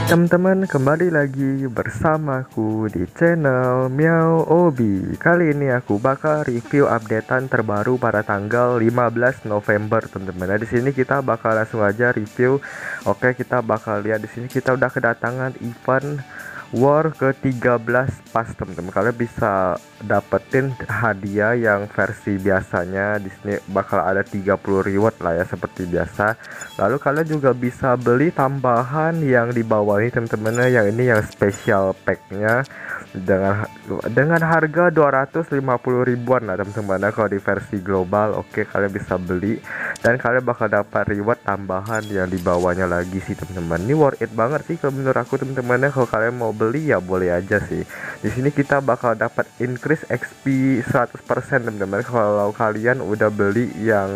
Teman-teman, kembali lagi bersamaku di channel Miao Obi. Kali ini aku bakal review updatean terbaru pada tanggal 15 November, teman-teman. Nah, di sini kita bakal langsung aja review. Oke, kita bakal lihat di sini kita udah kedatangan event War ke-13 pas, teman-teman. Kalian bisa dapetin hadiah yang versi biasanya. Di sini bakal ada 30 reward lah ya, seperti biasa. Lalu kalian juga bisa beli tambahan yang di bawah ini, teman-teman. Yang ini yang special packnya dengan harga 250 ribuan lah, teman-teman. Nah, kalau di versi global, oke, kalian bisa beli dan kalian bakal dapat reward tambahan yang di bawahnya lagi sih, teman-teman. Ini worth it banget sih kalau menurut aku, teman-teman. Kalau kalian mau beli ya boleh aja sih. Di sini kita bakal dapat increase XP 100%, teman-teman. Kalau kalian udah beli yang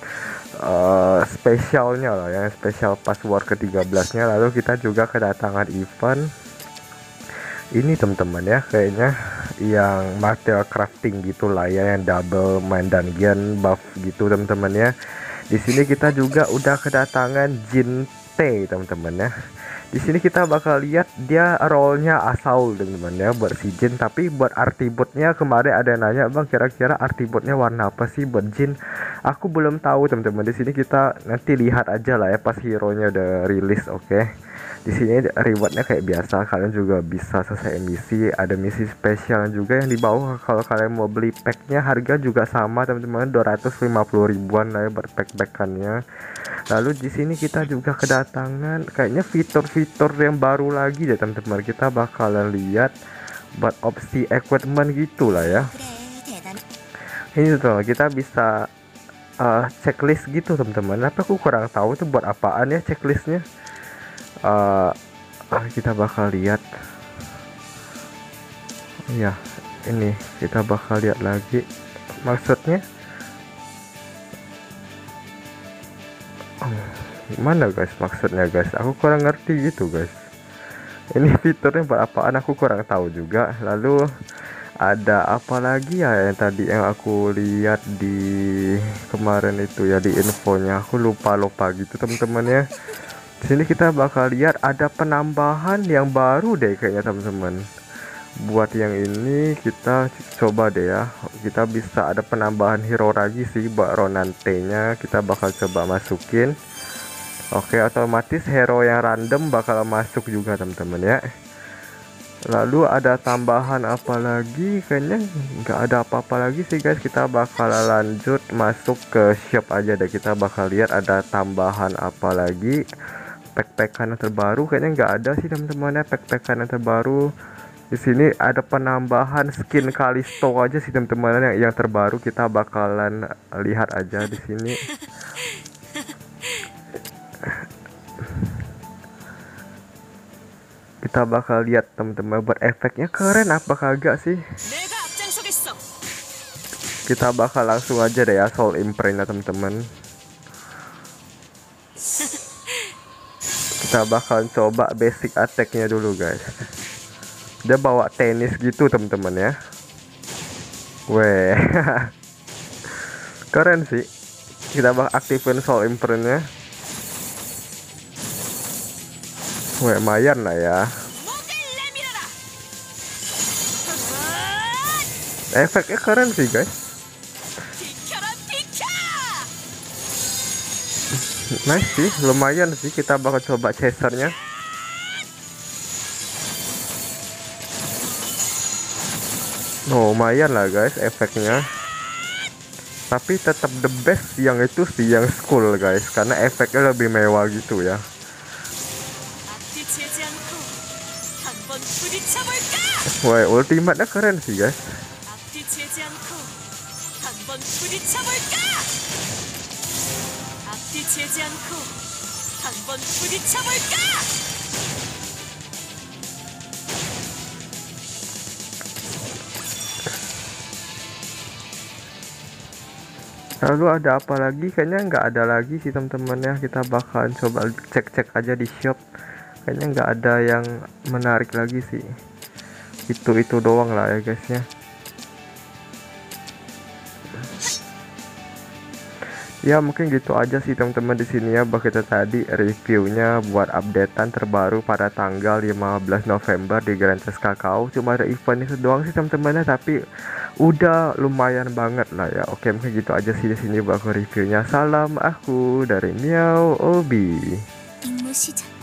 spesialnya lah ya, spesial password ke-13 nya. Lalu kita juga kedatangan event ini, teman-teman ya, kayaknya yang material crafting gitulah ya, yang double main dungeon buff gitu, teman-teman ya. Di sini kita juga udah kedatangan Jin T, teman-teman ya. Di sini kita bakal lihat dia role-nya Asaul, teman-teman ya, buat si Jin. Tapi buat artibotnya kemarin ada yang nanya, bang, kira-kira artibotnya warna apa sih buat Jin? Aku belum tahu, teman-teman. Di sini kita nanti lihat aja lah ya pas hero-nya udah rilis. Oke. Di sini rewardnya kayak biasa, kalian juga bisa selesai misi. Ada misi spesial juga yang di bawah. Kalau kalian mau beli packnya, harga juga sama, teman-teman, 250 ribuan lah ya buat pack-packannya. Lalu di sini kita juga kedatangan kayaknya fitur-fitur yang baru lagi deh, teman-teman. Kita bakalan lihat buat opsi equipment gitulah ya. Ini tuh kita bisa checklist gitu, teman-teman. Tapi aku kurang tahu tuh buat apaan ya checklistnya. Kita bakal lihat ya, ini kita bakal lihat lagi maksudnya gimana guys, maksudnya guys, aku kurang ngerti gitu guys. Ini fiturnya buat apaan aku kurang tahu juga. Lalu ada apa lagi ya yang tadi yang aku lihat di kemarin itu ya, di infonya aku lupa gitu, teman-teman ya. Sini kita bakal lihat ada penambahan yang baru deh kayaknya, teman-teman. Buat yang ini kita coba deh ya. Kita bisa ada penambahan hero lagi sih buat Ronan T-nya. Kita bakal coba masukin. Oke, otomatis hero yang random bakal masuk juga, teman-teman ya. Lalu ada tambahan apa lagi? Kayaknya nggak ada apa-apa lagi sih guys. Kita bakal lanjut masuk ke shop aja deh. Kita bakal lihat ada tambahan apa lagi. Pack-packan yang terbaru kayaknya nggak ada sih, teman-teman ya. Pack-packan yang terbaru di sini ada penambahan skin Kalisto aja sih, teman-teman, yang terbaru. Kita bakalan lihat aja di sini. Kita bakal lihat, teman-teman, buat efeknya keren apa kagak sih. Kita bakal langsung aja deh ya soul imprint ya, teman-teman. Kita bakal coba basic attack-nya dulu guys. Dia bawa tenis gitu, teman-teman ya. Weh. Keren sih. Kita bakal aktifin soul imprint-nya. Weh, lumayan lah ya. Efeknya keren sih guys. Nice sih, lumayan sih. Kita bakal coba chasernya. Oh, lumayan lah guys efeknya. Tapi tetap the best yang itu sih, yang school guys, karena efeknya lebih mewah gitu ya. Wah, ultimate-nya keren sih guys. Lalu ada apa lagi? Kayaknya nggak ada lagi sih, teman-teman ya. Kita bakalan coba cek-cek aja di shop. Kayaknya nggak ada yang menarik lagi sih. Itu doang lah ya guys ya. Ya mungkin gitu aja sih teman-teman di sini ya bahwa kita tadi reviewnya buat updatean terbaru pada tanggal 15 November di Grand Chess Kakao. Cuma ada event itu doang sih teman-teman ya, tapi udah lumayan banget lah ya. Oke mungkin gitu aja sih di sini bahwa reviewnya. Salam aku dari Miao Obi. 임무 시작.